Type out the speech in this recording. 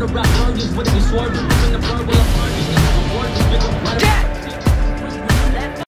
rock burgers with it, we swerving, in the bird will